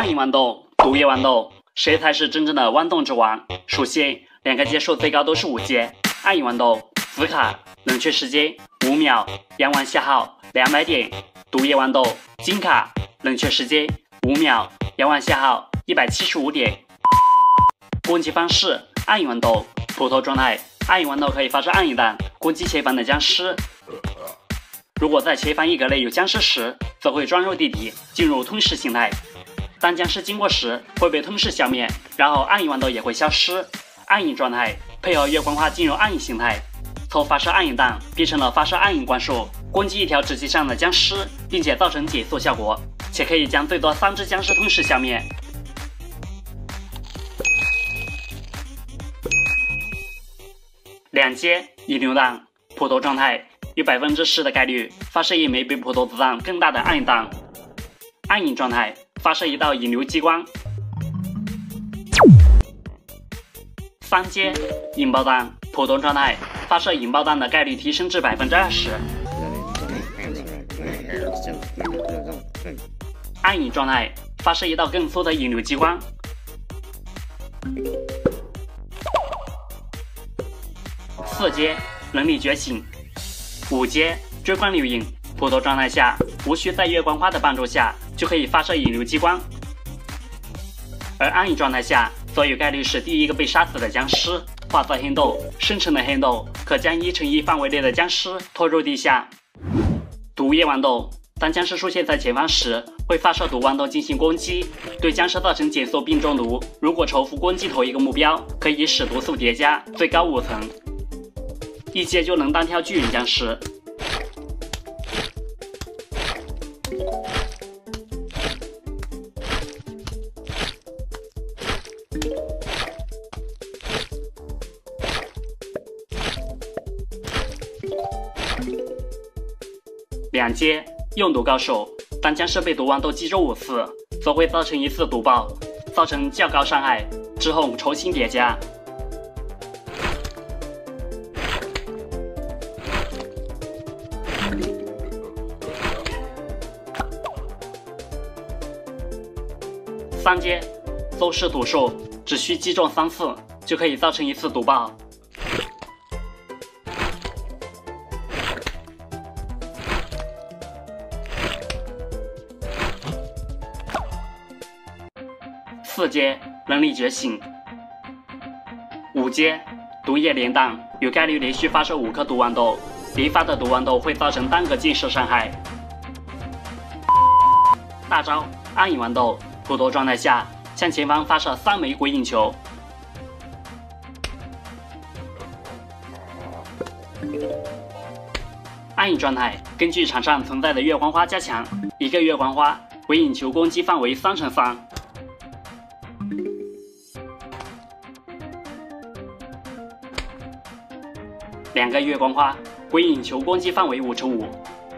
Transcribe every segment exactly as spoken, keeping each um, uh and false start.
暗影豌豆、毒液豌豆，谁才是真正的豌豆之王？首先，两个阶数最高都是五阶。暗影豌豆紫卡，冷却时间五秒，阳丸消耗两百点；毒液豌豆金卡，冷却时间五秒，阳丸消耗一百七十五点。攻击方式：暗影豌豆普通状态，暗影豌豆可以发射暗影弹攻击前方的僵尸。如果在前方一格内有僵尸时，则会钻入地底，进入吞噬形态。当僵尸经过时，会被吞噬消灭，然后暗影豌豆也会消失。暗影状态配合月光花进入暗影形态，从发射暗影弹变成了发射暗影光束，攻击一条直线上的僵尸，并且造成减速效果，且可以将最多三只僵尸吞噬消灭。两阶引流弹普通状态，有百分之十的概率发射一枚比普通子弹更大的暗影弹。暗影状态发射一道引流激光。三阶引爆弹普通状态，发射引爆弹的概率提升至百分之二十。暗影状态发射一道更粗的引流激光。四阶能力觉醒。五阶追光流影，普通状态下无需在月光花的帮助下就可以发射引流激光，而暗影状态下则有概率是第一个被杀死的僵尸。化色黑豆生成的黑豆可将一乘一范围内的僵尸拖入地下。毒液豌豆，当僵尸出现在前方时，会发射毒豌豆进行攻击，对僵尸造成减速并中毒。如果重复攻击同一个目标，可以使毒素叠加，最高五层，一阶就能单挑巨人僵尸。两阶用毒高手，当僵尸被毒豌豆击中五次，则会造成一次毒爆，造成较高伤害，之后重新叠加。三阶邹氏毒术，只需击中三次就可以造成一次毒爆。四阶能力觉醒。五阶毒液连弹，有概率连续发射五颗毒豌豆，连发的毒豌豆会造成单个近视伤害。大招暗影豌豆，普通状态下向前方发射三枚鬼影球。暗影状态根据场上存在的月光花加强，一个月光花鬼影球攻击范围三乘三。两个月光花鬼影球攻击范围五乘五。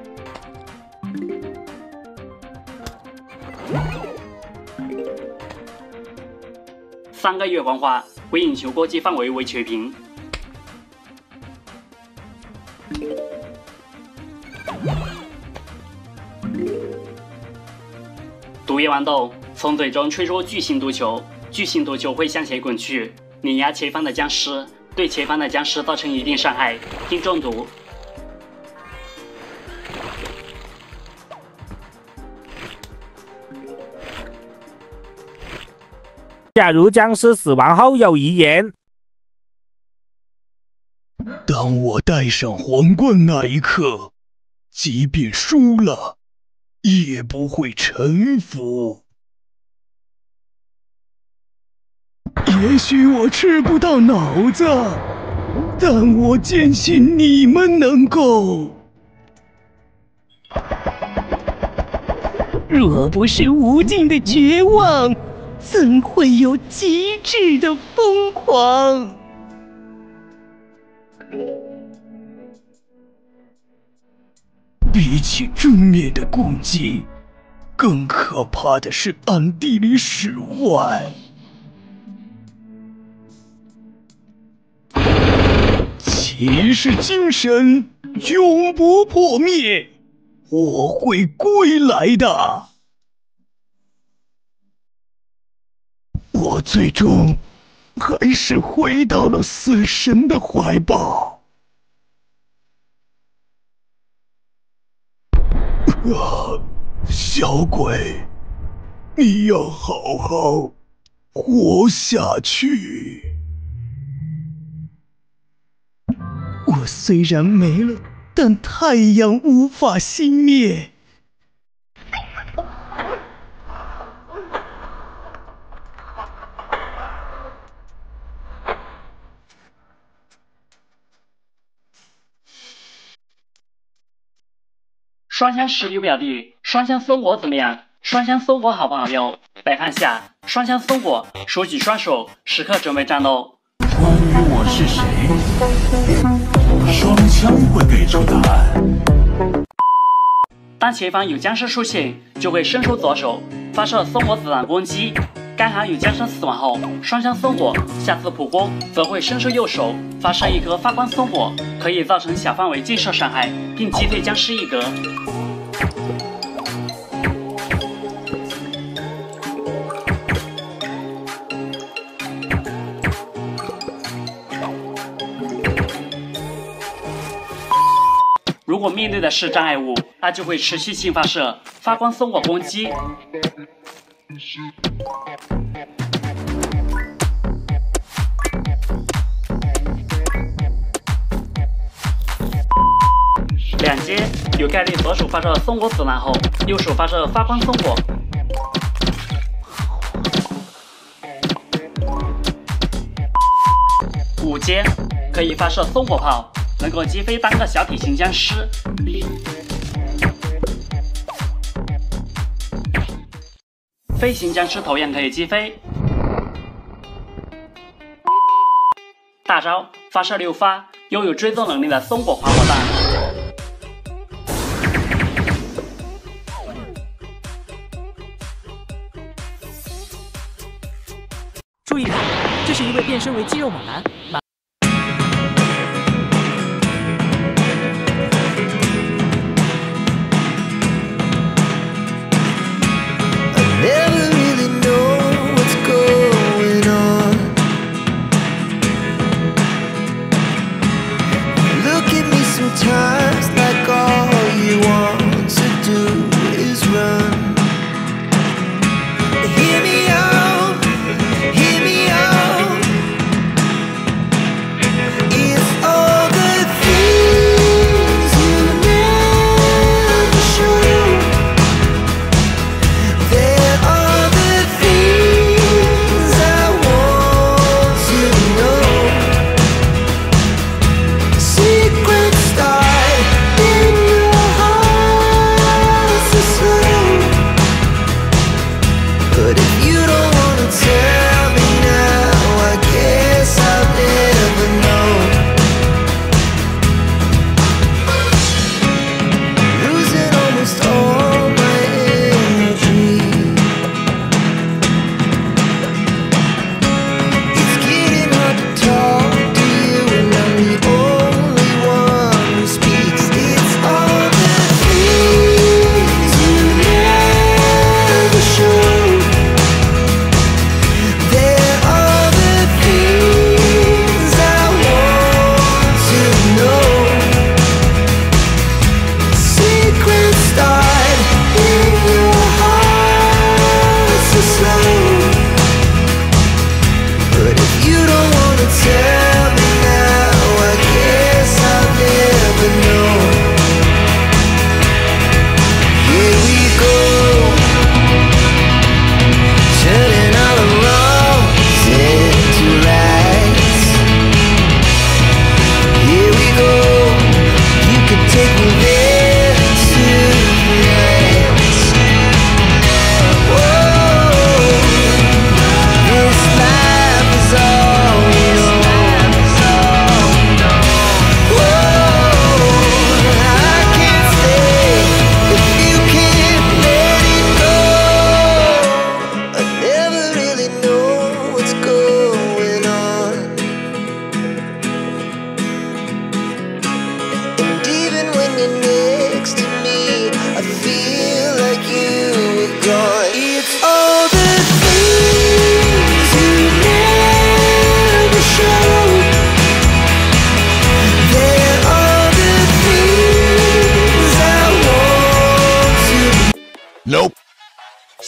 三个月光花鬼影球攻击范围为全屏。毒液豌豆从嘴中吹出巨型毒球，巨型毒球会向前滚去，碾压前方的僵尸，对前方的僵尸造成一定伤害，并中毒。 假如僵尸死亡后有遗言， 当我戴上皇冠那一刻，即便输了，也不会臣服。也许我吃不到脑子，但我坚信你们能够。 若不是无尽的绝望，怎会有极致的疯狂？ 比起正面的攻击，更可怕的是暗地里使坏。骑士精神永不破灭，我会归来的。 我最终还是回到了死神的怀抱。啊，小鬼，你要好好活下去。 我虽然没了，但太阳无法熄灭。 双枪石榴表弟，双枪松果怎么样？双枪松果好不好用？来看下，双枪松果手举双手，时刻准备战斗。 关于我是谁，双枪会给出答案。 当前方有僵尸出现，就会伸出左手发射松果子弹攻击。刚好有僵尸死亡后，双枪松果下次普攻则会伸出右手发射一颗发光松果，可以造成小范围近射伤害，并击退僵尸一格。如果面对的是障碍物，它就会持续性发射发光松果攻击。两阶有概率左手发射松果子弹后，右手发射发光松果。五阶可以发射松果炮，能够击飞单个小体型僵尸。飞行僵尸头样可以击飞。大招发射六发拥有追踪能力的松果狂火弹。 注意看，这是一位变身为肌肉猛男。马 Never really know what's going on. Look at me sometimes like all you want to do is run. Hear me out, hear me out.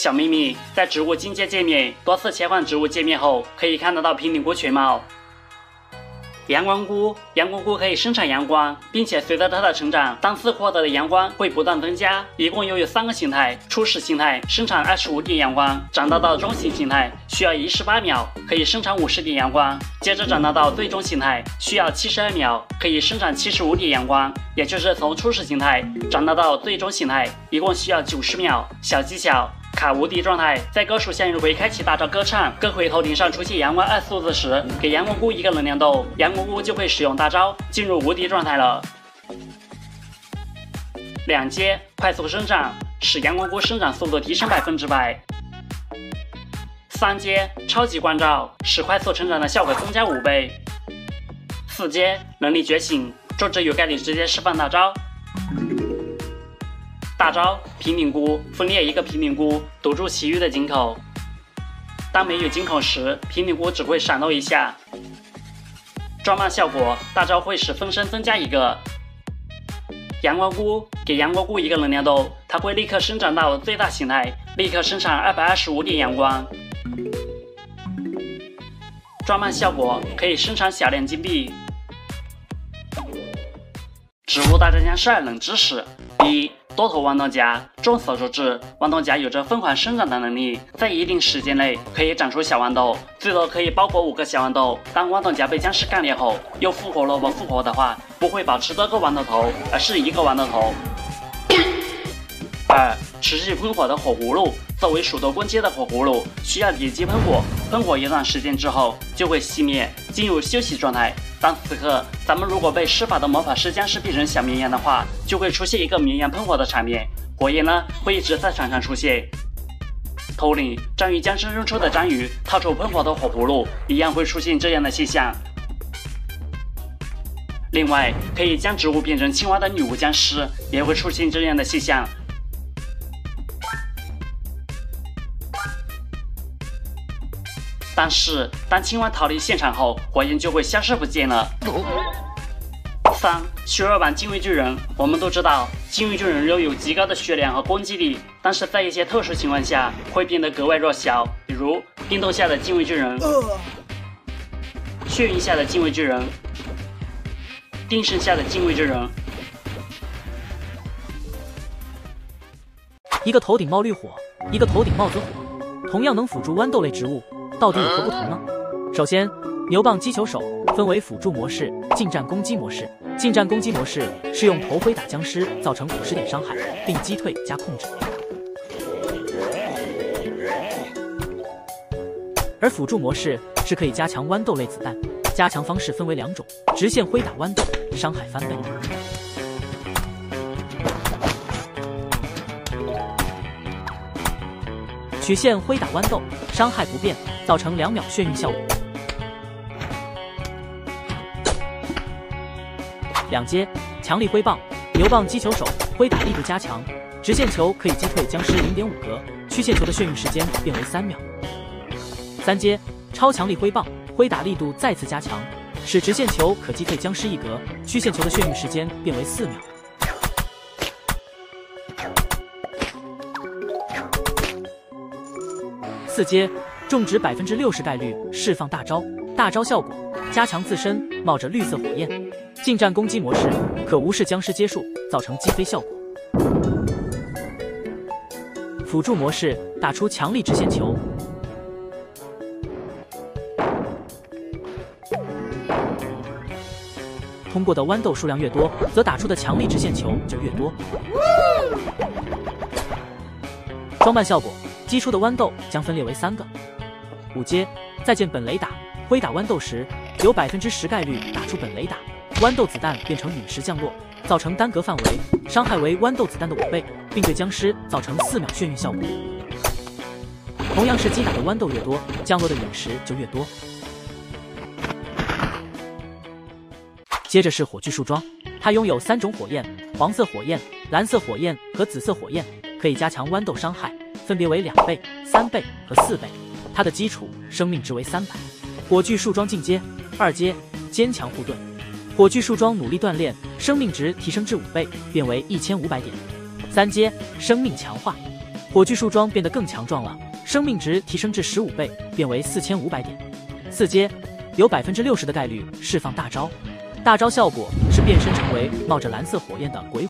小秘密，在植物进阶界面多次切换植物界面后，可以看得到平顶菇全貌。阳光菇，阳光菇可以生产阳光，并且随着它的成长，单次获得的阳光会不断增加。一共拥有三个形态：初始形态生产二十五点阳光，长大到中型形态需要一十八秒，可以生产五十点阳光，接着长大到最终形态需要七十二秒，可以生产七十五点阳光。也就是从初始形态长大到最终形态，一共需要九十秒。小技巧。卡无敌状态，在各属向日葵开启大招歌唱，各葵头顶上出现阳光二数字时，给阳光菇一个能量豆，阳光菇就会使用大招进入无敌状态了。两阶快速生长，使阳光菇生长速度提升百分之百。三阶超级关照，使快速成长的效果增加五倍。四阶能力觉醒，种植有概率直接释放大招。大招平顶菇，分裂一个平顶菇，堵住其余的井口。当没有井口时，平顶菇只会闪露一下。装慢效果，大招会使分身增加一个。阳光菇，给阳光菇一个能量豆，它会立刻生长到最大形态，立刻生产二百二十五点阳光。装慢效果可以生产小量金币。植物大战僵尸二冷知识：一、多头豌豆荚，众所周知，豌豆荚有着疯狂生长的能力，在一定时间内可以长出小豌豆，最多可以包裹五个小豌豆。当豌豆荚被僵尸干裂后，又复活萝卜复活的话，不会保持多个豌豆头，而是一个豌豆头。二、持续喷火的火葫芦，作为鼠头攻击的火葫芦，需要点击喷火，喷火一段时间之后就会熄灭，进入休息状态。当此刻咱们如果被施法的魔法师僵尸变成小绵羊的话，就会出现一个绵羊喷火的场面，火焰呢会一直在场上出现。头领章鱼僵尸扔出的章鱼套出喷火的火葫芦，一样会出现这样的现象。另外，可以将植物变成青蛙的女巫僵尸也会出现这样的现象。但是，当青蛙逃离现场后，火焰就会消失不见了。三、血肉版禁卫巨人，我们都知道，禁卫巨人拥有极高的血量和攻击力，但是在一些特殊情况下会变得格外弱小，比如冰冻下的禁卫巨人、血云下的禁卫巨人、定身下的禁卫巨人。 一个头顶冒绿火，一个头顶冒紫火，同样能辅助豌豆类植物。到底有何不同呢？首先，牛蒡击球手分为辅助模式、近战攻击模式。近战攻击模式是用头挥打僵尸，造成五十点伤害，并击退加控制。而辅助模式是可以加强豌豆类子弹，加强方式分为两种：直线挥打豌豆，伤害翻倍。曲线挥打豌豆，伤害不变，造成两秒眩晕效果。两阶强力挥棒，牛蒡击球手挥打力度加强，直线球可以击退僵尸 零点五 格，曲线球的眩晕时间变为三秒。三阶超强力挥棒，挥打力度再次加强，使直线球可击退僵尸一格，曲线球的眩晕时间变为四秒。四阶种植百分之六十概率释放大招，大招效果加强自身冒着绿色火焰。近战攻击模式可无视僵尸接触，造成击飞效果。辅助模式打出强力直线球，通过的豌豆数量越多，则打出的强力直线球就越多。装扮效果，击出的豌豆将分裂为三个。五阶再见本雷打，挥打豌豆时有百分之十概率打出本雷打，豌豆子弹变成陨石降落，造成单格范围伤害为豌豆子弹的五倍，并对僵尸造成四秒眩晕效果。同样是击打的豌豆越多，降落的陨石就越多。接着是火炬树桩，它拥有三种火焰：黄色火焰、蓝色火焰和紫色火焰，可以加强豌豆伤害，分别为两倍、三倍和四倍。它的基础生命值为三百。火炬树桩进阶，二阶坚强护盾。火炬树桩努力锻炼，生命值提升至五倍，变为一千五百点。三阶生命强化， 火炬树桩变得更强壮了，生命值提升至十五倍，变为四千五百点。四阶有百分之六十的概率释放大招，大招效果是变身成为冒着蓝色火焰的鬼。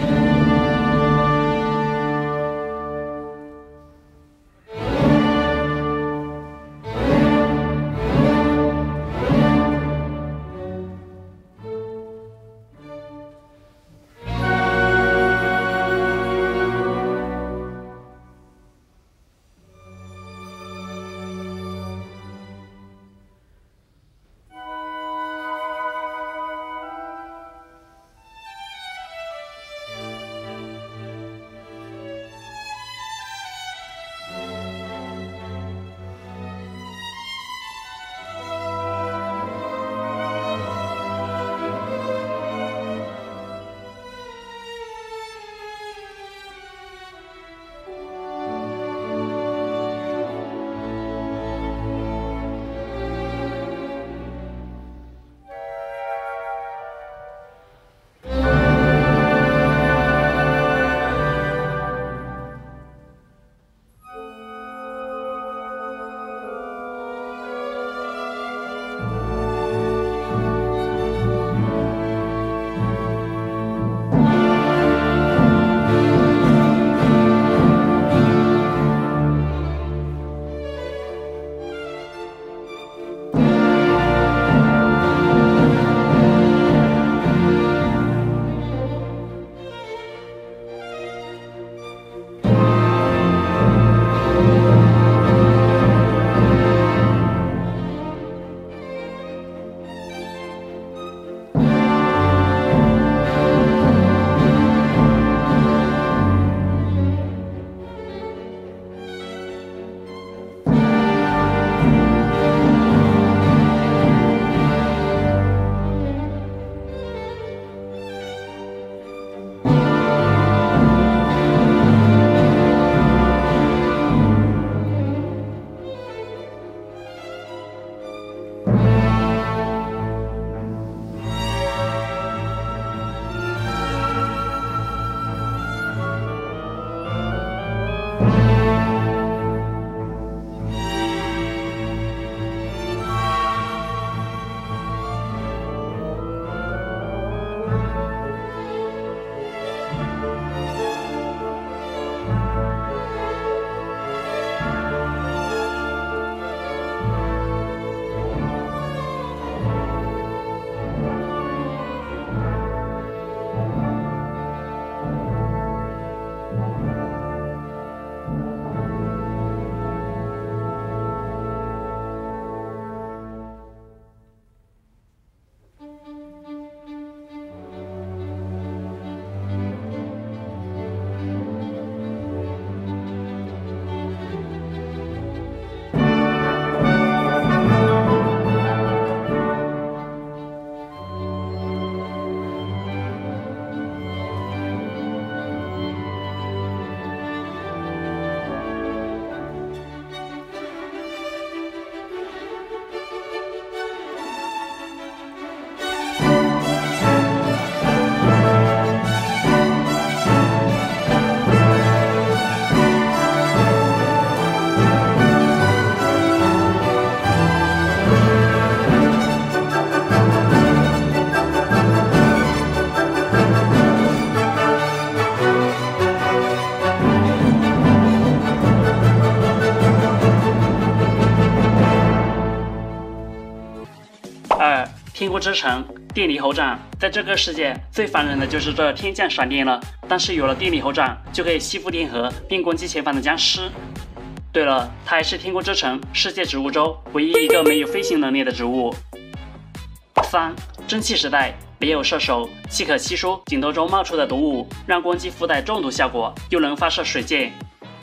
天国之城电力猴掌，在这个世界最烦人的就是这天降闪电了。但是有了电力猴掌，就可以吸附电荷并攻击前方的僵尸。对了，它还是天国之城世界植物中唯一一个没有飞行能力的植物。三、蒸汽时代，别有射手，既可吸收井斗中冒出的毒物，让攻击附带中毒效果，又能发射水箭。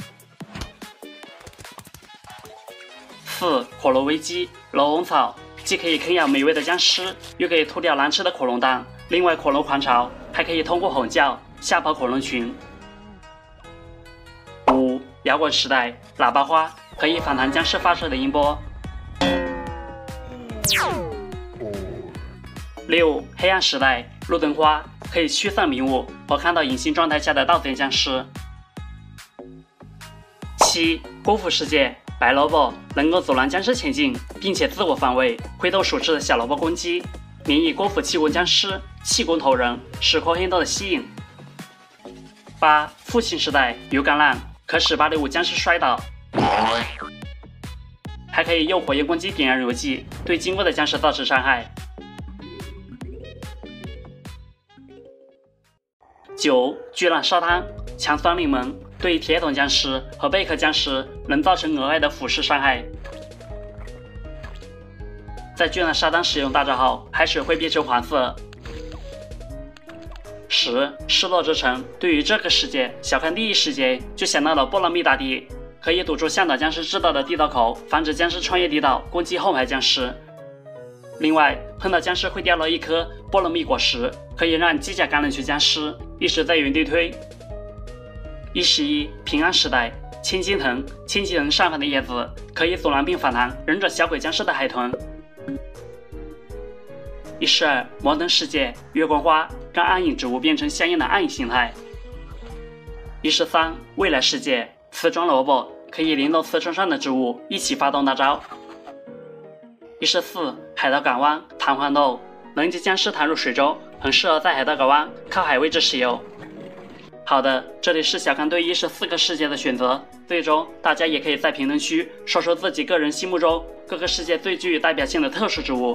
四、火龙危机，龙红草。 既可以啃咬美味的僵尸，又可以吐掉难吃的恐龙蛋。另外，恐龙狂潮还可以通过吼叫吓跑恐龙群。五、摇滚时代，喇叭花可以反弹僵尸发射的音波。六、黑暗时代，路灯花可以驱散迷雾和看到隐形状态下的盗贼僵尸。 七、果腹世界，白萝卜能够阻拦僵尸前进，并且自我防卫，挥动手持的小萝卜攻击。免疫果腹气功僵尸，气功头人，时刻很多的吸引。八、父亲时代，油橄榄可使芭蕾舞僵尸摔倒，还可以用火焰攻击点燃油剂，对经过的僵尸造成伤害。九、巨浪烧汤，强酸柠檬，对铁桶僵尸和贝壳僵尸能造成额外的腐蚀伤害。在巨浪沙当使用大招后，海水会变成黄色。十、失落之城，对于这个世界，小康第一时间就想到了波罗蜜大帝，可以堵住向导僵尸制造的地道口，防止僵尸穿越地道攻击后排僵尸。另外，碰到僵尸会掉落一颗波罗蜜果实，可以让机甲橄榄球僵尸一直在原地推。一十一、平安时代，千金藤，千金藤上方的叶子可以阻拦并反弹忍者小鬼僵尸的海豚。一十二、摩登世界，月光花让暗影植物变成相应的暗影形态。一十三、未来世界，瓷砖萝卜可以联动瓷砖上的植物一起发动大招。一十四、海盗港湾，弹簧豆能将僵尸弹入水中，很适合在海盗港湾靠海位置使用。好的，这里是小康对一十四个世界的选择，最终大家也可以在评论区说说自己个人心目中各个世界最具有代表性的特殊植物。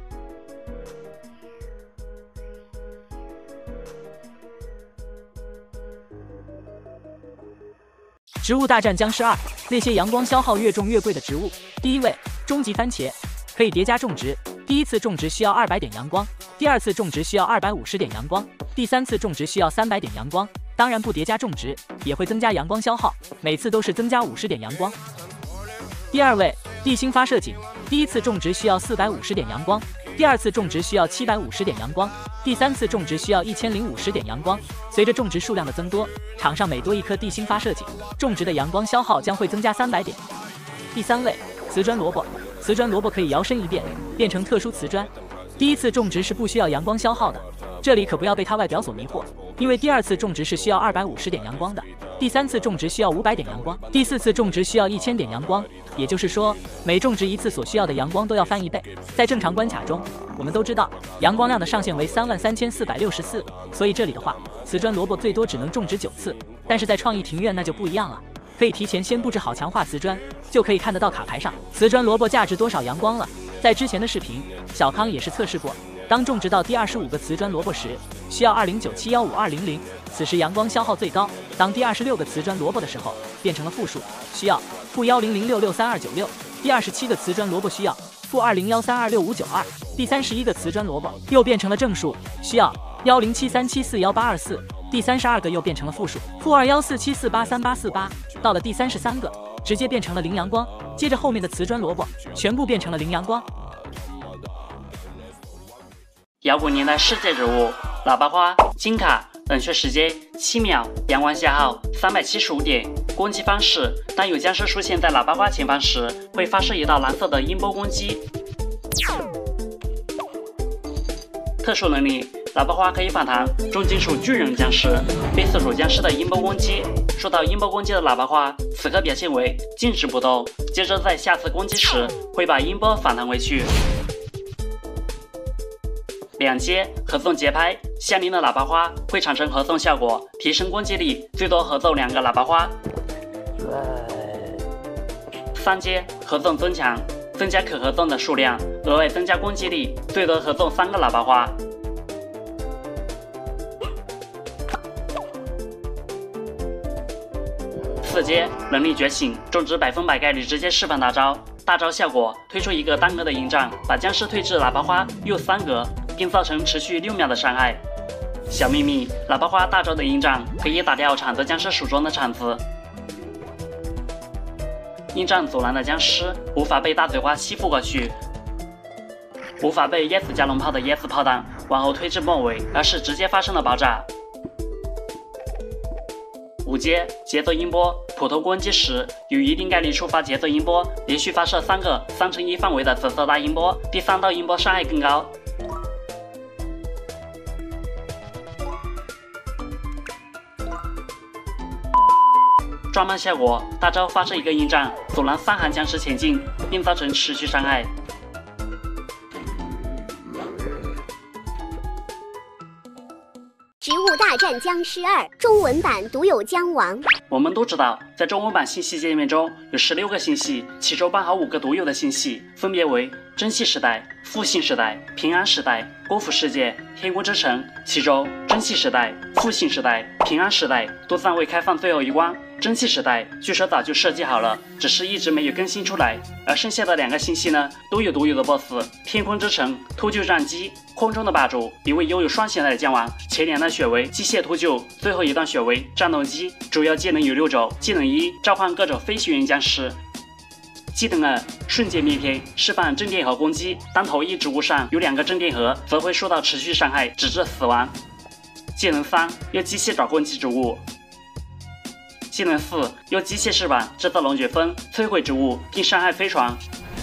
植物大战僵尸二，那些阳光消耗越重越贵的植物。第一位，终极番茄，可以叠加种植。第一次种植需要二百点阳光，第二次种植需要二百五十点阳光，第三次种植需要三百点阳光。当然不叠加种植也会增加阳光消耗，每次都是增加五十点阳光。第二位，地心发射井，第一次种植需要四百五十点阳光，第二次种植需要七百五十点阳光，第三次种植需要一千零五十点阳光。随着种植数量的增多，场上每多一颗地心发射井，种植的阳光消耗将会增加三百点。第三位，瓷砖萝卜，瓷砖萝卜可以摇身一变，变成特殊瓷砖。第一次种植是不需要阳光消耗的，这里可不要被它外表所迷惑，因为第二次种植是需要二百五十点阳光的，第三次种植需要五百点阳光，第四次种植需要一千点阳光。也就是说，每种植一次所需要的阳光都要翻一倍。在正常关卡中，我们都知道阳光量的上限为三万三千四百六十四，所以这里的话，瓷砖萝卜最多只能种植九次。但是在创意庭院那就不一样了，可以提前先布置好强化瓷砖，就可以看得到卡牌上瓷砖萝卜价值多少阳光了。在之前的视频，小康也是测试过，当种植到第二十五个瓷砖萝卜时，需要二零九七一五二零零，此时阳光消耗最高。当第二十六个瓷砖萝卜的时候，变成了负数，需要负一零零六六三二九六。第二十七个瓷砖萝卜需要负二零一三二六五九二。第三十一个瓷砖萝卜又变成了正数，需要一零七三七四一八二四。第三十二个又变成了负数，负二一四七四八三八四八。到了第三十三个，直接变成了零阳光，接着后面的瓷砖萝卜全部变成了零阳光。 摇滚年代世界植物，喇叭花，金卡，冷却时间七秒，阳光消耗三百七十五点。攻击方式：当有僵尸出现在喇叭花前方时，会发射一道蓝色的音波攻击。特殊能力：喇叭花可以反弹重金属巨人僵尸、类似主僵尸的音波攻击。受到音波攻击的喇叭花，此刻表现为静止不动，接着在下次攻击时会把音波反弹回去。两阶合纵节拍，相邻的喇叭花会产生合纵效果，提升攻击力，最多合纵两个喇叭花。三阶合纵增强，增加可合纵的数量，额外增加攻击力，最多合纵三个喇叭花。四阶能力觉醒，种植百分百概率直接释放大招，大招效果推出一个单格的营帐，把僵尸推至喇叭花右三格，并造成持续六秒的伤害。小秘密：喇叭花大招的营帐可以打掉铲子僵尸手中的铲子。营帐阻拦的僵尸无法被大嘴花吸附过去，无法被椰子加农炮的椰子炮弹往后推至末尾，而是直接发生了爆炸。五阶节奏音波，普通攻击时有一定概率触发节奏音波，连续发射三个三乘一范围的紫色大音波，第三道音波伤害更高。 装满效果，大招发射一个引掌，阻拦三行僵尸前进，并造成持续伤害。 植物大战僵尸二中文版独有姜王。 我们都知道，在中文版信息界面中有十六个星系，其中包含五个独有的星系，分别为珍稀时代、复兴时代、平安时代、国服世界、天空之城。其中，珍稀时代、复兴时代、平安时代都暂未开放最后一关。珍稀时代据说早就设计好了，只是一直没有更新出来。而剩下的两个星系呢，都有独有的 B O S S。天空之城秃鹫战机，空中的霸主，一位拥有双形态的将王，前两段血为机械秃鹫，最后一段血为战斗机。主要技能有六种，技能一召唤各种飞行员僵尸。技能二瞬间灭片，释放正电荷攻击，当投掷植物上有两个正电荷，则会受到持续伤害，直至死亡。技能三用机械爪攻击植物。技能四用机械翅膀制造龙卷风，摧毁植物并伤害飞船。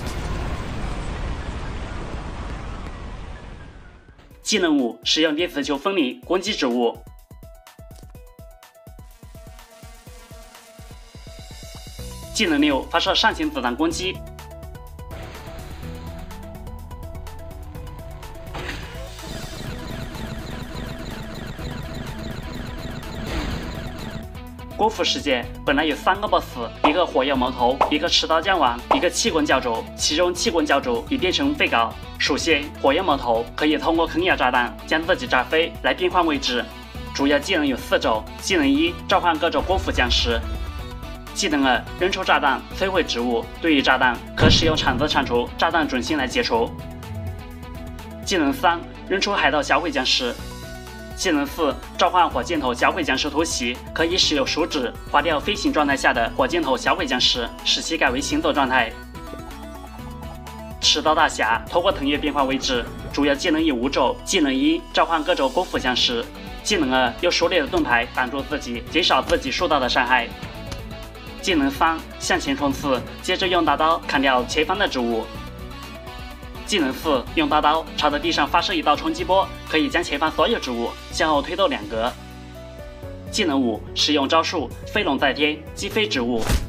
技能五使用电磁球分离攻击植物。技能六发射上行子弹攻击。国服世界本来有三个 B O S S， 一个火焰魔头，一个持刀将王，一个气棍教主。其中气棍教主已变成废稿。首先，火焰魔头可以通过坑压炸弹将自己炸飞来变换位置。主要技能有四种：技能一召唤各种国服僵尸；技能二扔出炸弹摧毁植物，对于炸弹可使用铲子铲除炸弹准心来解除；技能三扔出海盗小鬼僵尸。技能四召唤火箭头小鬼僵尸突袭，可以使用手指划掉飞行状态下的火箭头小鬼僵尸，使其改为行走状态。持刀大侠通过腾跃变换位置，主要技能有五种：技能一召唤各种国服僵尸；技能二用手里的盾牌挡住自己，减少自己受到的伤害；技能三向前冲刺，接着用大刀砍掉前方的植物；技能四用大刀朝着地上发射一道冲击波，可以将前方所有植物向后推动两格。技能五使用招数飞龙在天，击飞植物。